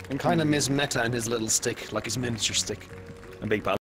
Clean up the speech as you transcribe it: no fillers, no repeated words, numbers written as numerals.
And kind of miss Meta and his little stick, like his miniature stick. And Big Pal.